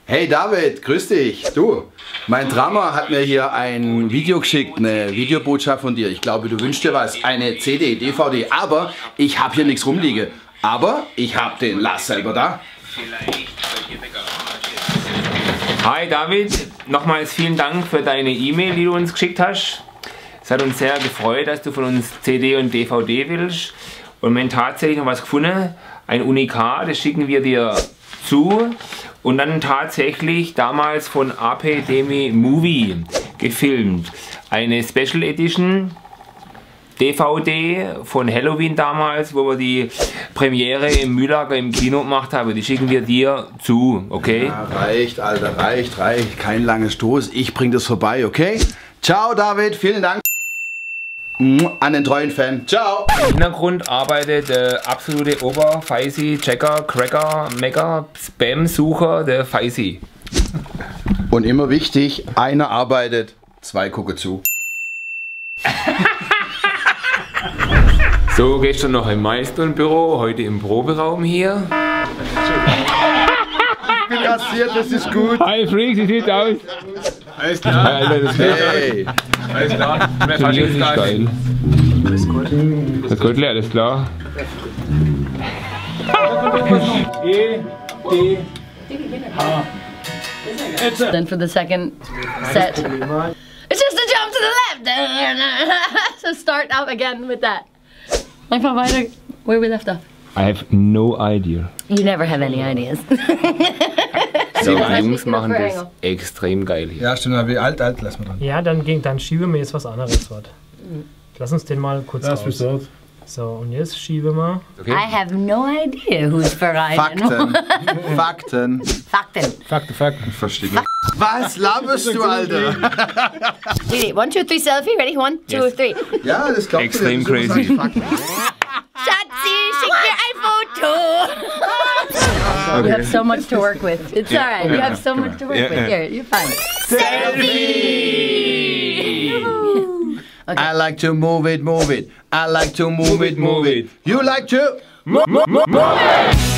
Hey David, grüß dich. Du, mein Drummer hat mir hier ein Video geschickt, eine Videobotschaft von dir. Ich glaube, du wünschst dir was, eine CD, DVD, aber ich habe hier nichts rumliegen. Aber ich habe den Lars selber da. Hi David, nochmals vielen Dank für deine E-Mail, die du uns geschickt hast. Es hat uns sehr gefreut, dass du von uns CD und DVD willst. Und wir haben tatsächlich noch was gefunden, ein Unikat, das schicken wir dir zu. Und dann tatsächlich damals von AP Demi Movie gefilmt. Eine Special Edition DVD von Halloween damals, wo wir die Premiere im Mühlager im Kino gemacht haben. Die schicken wir dir zu, okay? Ja, reicht, Alter, reicht. Kein langer Stoß. Ich bring das vorbei, okay? Ciao, David, vielen Dank. An den treuen Fan. Ciao. Im Hintergrund arbeitet der absolute Ober-Faisi, Checker, Cracker, Mecker, Spam-Sucher, der Faisi. Und immer wichtig, einer arbeitet, zwei gucken zu. So, gestern noch im Milestone-Büro, heute im Proberaum hier. Ich bin rasiert, das ist gut. Hi Freaks, wie sieht's aus? Alles klar. Alter, das Hey. Alles klar. ist geil. Alles gut. Das ist gut, alles klar. Then for the second set, it's just a jump to the left. So start out again with that. Einfach weiter, where we left off. I have no idea. You never have any ideas. So, die Jungs machen das extrem geil hier. Ja, stimmt, wie alt lassen wir dann. Ja, dann schieben wir jetzt was anderes dort. Lass uns den mal kurz aus. So, und jetzt schieben wir. Okay. I have no idea who's verreiden. Fakten. Fakten. Verstehe. Was laberst du, Alter? Ready, 1, 2, 3 selfie. Ready? 1, 2, 3. Ja, das glaubt Extrem crazy. Schatzi, schick mir ein Foto. You have so much to work with. It's alright. You have so much to work with. Here, you're fine. Selfie! Okay. I like to move it. I like to move it. You like to? Move it!